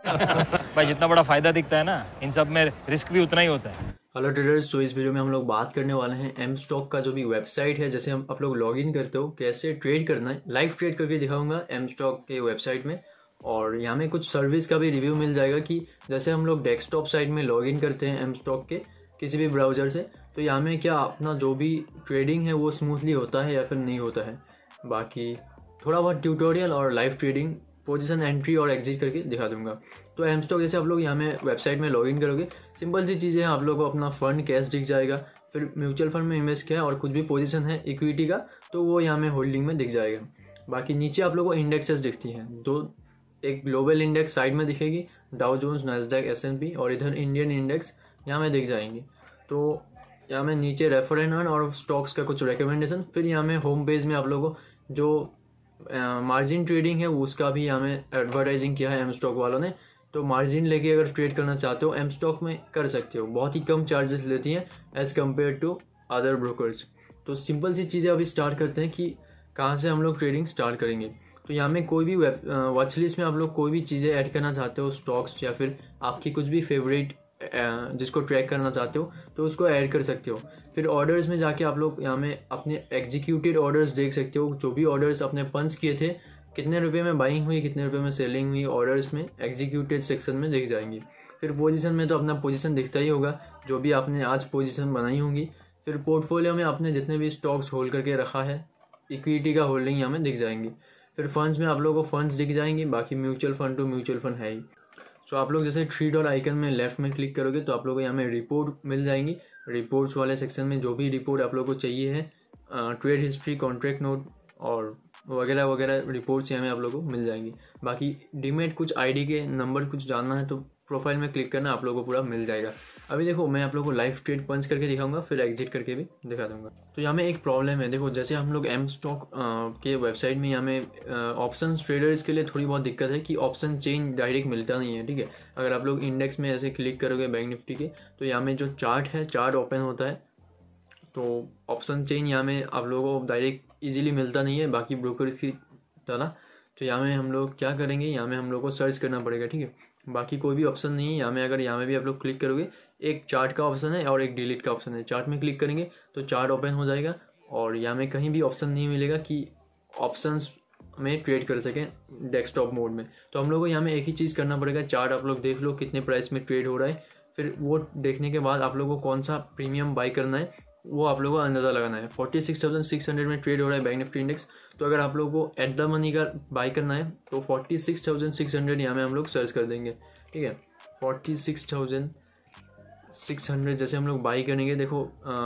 भाई जितना बड़ा फायदा दिखता है ना, इन सब में रिस्क भी उतना ही होता है। हेलो ट्रेडर्स, तो इस वीडियो में हम लोग बात करने वाले हैं एम स्टॉक का जो भी वेबसाइट है, जैसे हम आप लोग लॉग इन करते हो कैसे ट्रेड करना है। लाइव ट्रेड करके दिखाऊंगा एम स्टॉक के वेबसाइट में, और यहाँ में कुछ सर्विस का भी रिव्यू मिल जाएगा कि जैसे हम लोग डेस्कटॉप साइट में लॉग इन करते हैं एम स्टॉक के किसी भी ब्राउजर से, तो यहाँ में क्या अपना जो भी ट्रेडिंग है वो स्मूथली होता है या फिर नहीं होता है। बाकी थोड़ा बहुत ट्यूटोरियल और लाइव ट्रेडिंग, पोजीशन एंट्री और एग्जिट करके दिखा दूंगा। तो एम स्टॉक जैसे आप लोग यहाँ में वेबसाइट में लॉगिन करोगे, सिंपल सी चीज़ें हैं, आप लोगों को अपना फंड कैश दिख जाएगा, फिर म्यूचुअल फंड में इन्वेस्ट किया है और कुछ भी पोजीशन है इक्विटी का तो वो यहाँ में होल्डिंग में दिख जाएगा। बाकी नीचे आप लोगों को इंडेक्सेस दिखती हैं, दो, एक ग्लोबल इंडेक्स साइड में दिखेगी, डाउ जोन्स, नैस्डैक, S&P, और इधर इंडियन इंडेक्स यहाँ में दिख जाएंगे। तो यहाँ में नीचे रेफर एंड अर्न और स्टॉक्स का कुछ रिकमेंडेशन, फिर यहाँ में होम पेज में आप लोगों को जो मार्जिन ट्रेडिंग है उसका भी यहाँ में एडवर्टाइजिंग किया है एम स्टॉक वालों ने। तो मार्जिन लेके अगर ट्रेड करना चाहते हो एम स्टॉक में कर सकते हो, बहुत ही कम चार्जेस लेती हैं as compared to other brokers. तो सिंपल सी चीज़ें अभी स्टार्ट करते हैं कि कहाँ से हम लोग ट्रेडिंग स्टार्ट करेंगे। तो यहाँ में कोई भी वॉच लिस्ट में आप लोग कोई भी चीज़ें ऐड करना चाहते हो, स्टॉक्स या फिर आपकी कुछ भी फेवरेट जिसको ट्रैक करना चाहते हो तो उसको ऐड कर सकते हो। फिर ऑर्डर्स में जाके आप लोग यहाँ में अपने एग्जीक्यूटेड ऑर्डर्स देख सकते हो, जो भी ऑर्डर्स अपने पंच किए थे, कितने रुपए में बाइंग हुई, कितने रुपए में सेलिंग हुई, ऑर्डर्स में एग्जीक्यूटेड सेक्शन में दिख जाएंगी। फिर पोजीशन में तो अपना पोजीशन दिखता ही होगा, जो भी आपने आज पोजीशन बनाई होंगी। फिर पोर्टफोलियो में आपने जितने भी स्टॉक्स होल्ड करके रखा है, इक्विटी का होल्डिंग यहाँ में दिख जाएंगी। फिर फंड्स में आप लोगों को फंड्स दिख जाएंगे, बाकी mutual fund to mutual fund है ही। तो आप लोग जैसे थ्री डॉट आइकन में लेफ्ट में क्लिक करोगे तो आप लोगों को यहाँ में रिपोर्ट मिल जाएंगी। रिपोर्ट्स वाले सेक्शन में जो भी रिपोर्ट आप लोगों को चाहिए है, ट्रेड हिस्ट्री, कॉन्ट्रैक्ट नोट और वगैरह वगैरह रिपोर्ट्स यहाँ में आप लोगों को मिल जाएंगी। बाकी डीमेट कुछ आईडी के नंबर कुछ जानना है तो प्रोफाइल में क्लिक करना, आप लोगों को पूरा मिल जाएगा। अभी देखो मैं आप लोगों को लाइव ट्रेड पंच करके दिखाऊंगा, फिर एग्जिट करके भी दिखा दूंगा। तो यहाँ में एक प्रॉब्लम है, देखो जैसे हम लोग एम स्टॉक के वेबसाइट में यहाँ में ऑप्शन ट्रेडर्स के लिए थोड़ी बहुत दिक्कत है कि ऑप्शन चेंज डायरेक्ट मिलता नहीं है। ठीक है, अगर आप लोग इंडेक्स में ऐसे क्लिक करोगे बैंक निफ्टी के, तो यहाँ में जो चार्ट है, चार्ट ओपन होता है, तो ऑप्शन चेंज यहाँ में आप लोगों को डायरेक्ट इजीली मिलता नहीं है बाकी ब्रोकर की तरह। तो यहाँ में हम लोग क्या करेंगे, यहाँ में हम लोग को सर्च करना पड़ेगा। ठीक है, बाकी कोई भी ऑप्शन नहीं है यहाँ में। अगर यहाँ में भी आप लोग क्लिक करोगे, एक चार्ट का ऑप्शन है और एक डिलीट का ऑप्शन है। चार्ट में क्लिक करेंगे तो चार्ट ओपन हो जाएगा, और यहाँ में कहीं भी ऑप्शन नहीं मिलेगा कि ऑप्शंस में ट्रेड कर सकें डेस्कटॉप मोड में। तो हम लोग को यहाँ में एक ही चीज़ करना पड़ेगा, चार्ट आप लोग देख लो कितने प्राइस में ट्रेड हो रहा है, फिर वो देखने के बाद आप लोगों को कौन सा प्रीमियम बाई करना है वो आप लोगों को अंदाज़ा लगाना है। 46,600 में ट्रेड हो रहा है बैंक निफ्टी इंडेक्स, तो अगर आप लोगों को एट द मनी का बाई करना है तो 46,600 यहाँ में हम लोग सर्च कर देंगे। ठीक है, 46,600 जैसे हम लोग बाई करेंगे, देखो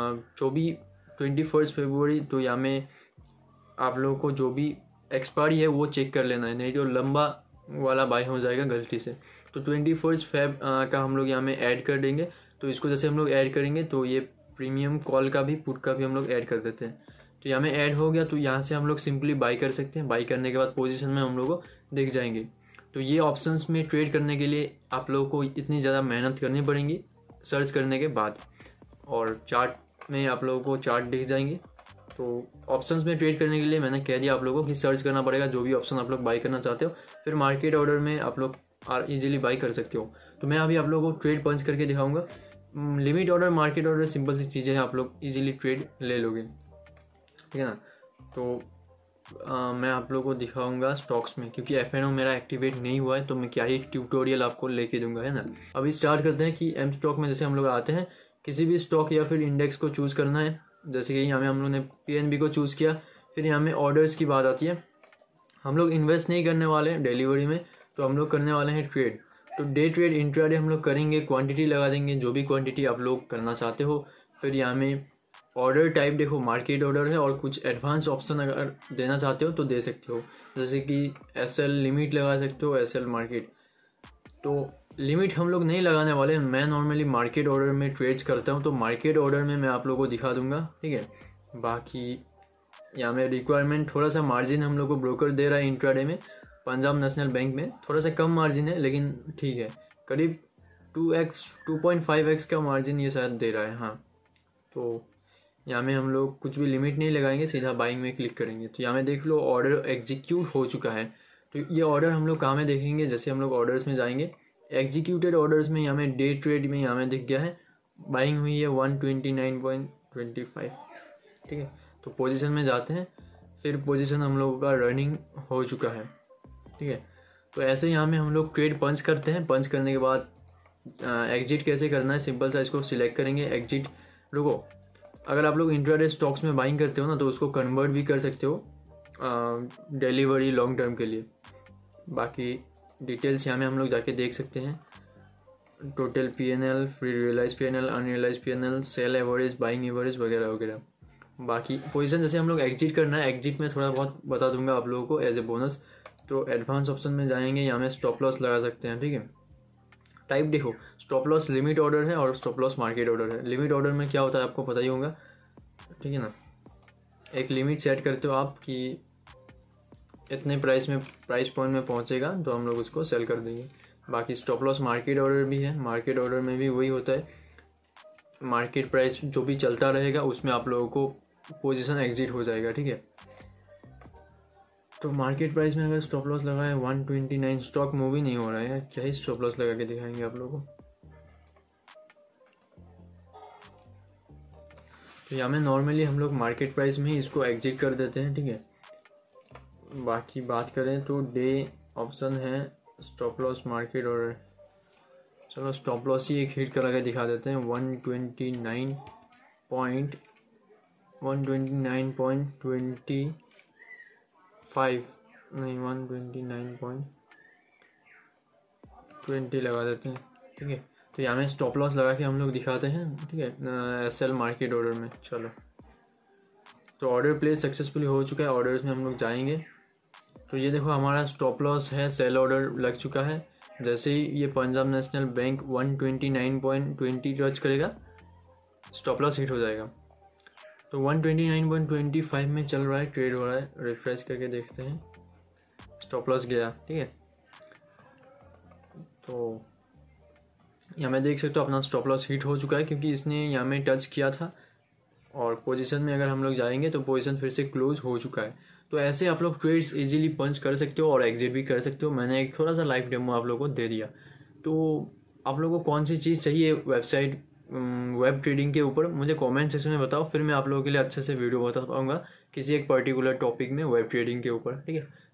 21 फरवरी, तो यहाँ में आप लोगों को जो भी एक्सपायरी है वो चेक कर लेना है, नहीं तो लंबा वाला बाई हो जाएगा गलती से। तो 21 फेब का हम लोग यहाँ में ऐड कर देंगे। तो इसको जैसे हम लोग ऐड करेंगे तो ये प्रीमियम कॉल का भी, पुट का भी हम लोग ऐड कर देते हैं। तो यहाँ में ऐड हो गया, तो यहाँ से हम लोग सिंपली बाई कर सकते हैं। बाई करने के बाद पोजीशन में हम लोग को दिख जाएंगे। तो ये ऑप्शंस में ट्रेड करने के लिए आप लोगों को इतनी ज़्यादा मेहनत करनी पड़ेगी सर्च करने के बाद, और चार्ट में आप लोगों को चार्ट दिख जाएंगे। तो ऑप्शंस में ट्रेड करने के लिए मैंने कह दिया आप लोगों को कि सर्च करना पड़ेगा जो भी ऑप्शन आप लोग बाई करना चाहते हो, फिर मार्केट ऑर्डर में आप लोग इजीली बाई कर सकते हो। तो मैं अभी आप लोगों को ट्रेड पंच करके दिखाऊंगा। Limit order, market order, simple सी चीज़ें हैं, आप लोग इजीली ट्रेड ले लोगे। ठीक है ना। तो मैं आप लोगों को दिखाऊंगा स्टॉक्स में, क्योंकि FNO मेरा एक्टिवेट नहीं हुआ है तो मैं क्या ही ट्यूटोरियल आपको लेके दूंगा, है ना। अभी स्टार्ट करते हैं कि एम स्टॉक में जैसे हम लोग आते हैं, किसी भी स्टॉक या फिर इंडेक्स को चूज़ करना है। जैसे कि यहाँ में हम लोग ने PNB को चूज़ किया, फिर यहाँ में ऑर्डर्स की बात आती है। हम लोग इन्वेस्ट नहीं करने वाले हैं डिलीवरी में, तो हम लोग करने वाले हैं ट्रेड। तो डे ट्रेड, इंट्राडे हम लोग करेंगे, क्वांटिटी लगा देंगे जो भी क्वांटिटी आप लोग करना चाहते हो। फिर यहाँ में ऑर्डर टाइप देखो, मार्केट ऑर्डर है, और कुछ एडवांस ऑप्शन अगर देना चाहते हो तो दे सकते हो, जैसे कि SL लिमिट लगा सकते हो, SL मार्केट। तो लिमिट हम लोग नहीं लगाने वाले, मैं नॉर्मली मार्केट ऑर्डर में ट्रेड्स करता हूँ, तो मार्केट ऑर्डर में मैं आप लोगों को दिखा दूंगा। ठीक है, बाकी यहाँ में रिक्वायरमेंट थोड़ा सा मार्जिन हम लोग को ब्रोकर दे रहा है इंट्राडे में, पंजाब नेशनल बैंक में थोड़ा सा कम मार्जिन है, लेकिन ठीक है, करीब 2x 2.5x का मार्जिन ये शायद दे रहा है। हाँ, तो यहाँ में हम लोग कुछ भी लिमिट नहीं लगाएंगे, सीधा बाइंग में क्लिक करेंगे। तो यहाँ में देख लो ऑर्डर एग्जीक्यूट हो चुका है। तो ये ऑर्डर हम लोग कहाँ में देखेंगे, जैसे हम लोग ऑर्डर्स में जाएंगे एग्जीक्यूटेड ऑर्डर्स में हमें डे ट्रेड में हमें दिख गया है बाइंग हुई है 129.25, ठीक है। तो पोजीशन में जाते हैं, फिर पोजीशन हम लोगों का रनिंग हो चुका है, ठीक है। तो ऐसे यहाँ में हम लोग ट्रेड पंच करते हैं। पंच करने के बाद एग्जिट कैसे करना है, सिंपल सा इसको सिलेक्ट करेंगे एग्जिट। रुको, अगर आप लोग इंट्राडे स्टॉक्स में बाइंग करते हो ना तो उसको कन्वर्ट भी कर सकते हो डिलीवरी लॉन्ग टर्म के लिए। बाकी डिटेल्स यहाँ में हम लोग जाके देख सकते हैं, total PNL, free realize PNL, unrealize PNL, sell average, buying average वगैरह वगैरह। बाकी पोजीशन जैसे हम लोग एग्जिट करना है, एग्जिट में थोड़ा बहुत बता दूंगा आप लोगों को एज ए बोनस। तो एडवांस ऑप्शन में जाएंगे, यहाँ में स्टॉप लॉस लगा सकते हैं, ठीक है। टाइप देखो, स्टॉप लॉस लिमिट ऑर्डर है और स्टॉप लॉस मार्केट ऑर्डर है। लिमिट ऑर्डर में क्या होता है आपको पता ही होगा, ठीक है ना। एक लिमिट सेट करते हो आप कि इतने प्राइस पॉइंट में पहुंचेगा तो हम लोग उसको सेल कर देंगे। बाकी स्टॉप लॉस मार्केट ऑर्डर भी है, मार्केट ऑर्डर में भी वही होता है, मार्केट प्राइस जो भी चलता रहेगा उसमें आप लोगों को पोजीशन एग्जिट हो जाएगा, ठीक है। तो मार्केट प्राइस में अगर स्टॉप लॉस लगा है 129, स्टॉक मूव ही नहीं हो रहा है, क्या ही स्टॉप लॉस लगा के दिखाएंगे आप लोगों को। तो यहाँ में नॉर्मली हम लोग मार्केट प्राइस में ही इसको एग्जिट कर देते हैं, ठीक है। बाकी बात करें तो डे ऑप्शन है स्टॉप लॉस मार्केट ऑर्डर। चलो स्टॉप लॉस ही एक हिट करा के दिखा देते हैं 129.25 नहीं 129.20 लगा देते हैं, ठीक है। तो यहाँ में स्टॉप लॉस लगा के हम लोग दिखाते हैं, ठीक है, SL मार्केट ऑर्डर में। चलो तो ऑर्डर प्लेस सक्सेसफुली हो चुका है, ऑर्डर्स में हम लोग जाएंगे। तो ये देखो हमारा स्टॉप लॉस है, सेल ऑर्डर लग चुका है। जैसे ही ये पंजाब नेशनल बैंक 129.20 टच करेगा स्टॉप लॉस हिट हो जाएगा। तो 129.25 में चल रहा है, ट्रेड हो रहा है, रिफ्रेश करके देखते हैं, स्टॉप लॉस गया, ठीक है। तो यहाँ में देख सकते हो अपना स्टॉप लॉस हिट हो चुका है क्योंकि इसने यहाँ में टच किया था। और पोजीशन में अगर हम लोग जाएंगे तो पोजीशन फिर से क्लोज हो चुका है। तो ऐसे आप लोग ट्रेड्स इजीली पंच कर सकते हो और एग्जिट भी कर सकते हो। मैंने एक थोड़ा सा लाइव डेमो आप लोगों को दे दिया। तो आप लोगों को कौन सी चीज़ चाहिए वेबसाइट वेब ट्रेडिंग के ऊपर मुझे कमेंट सेक्शन में बताओ, फिर मैं आप लोगों के लिए अच्छे से वीडियो बता पाऊंगा किसी एक पर्टिकुलर टॉपिक में वेब ट्रेडिंग के ऊपर, ठीक है।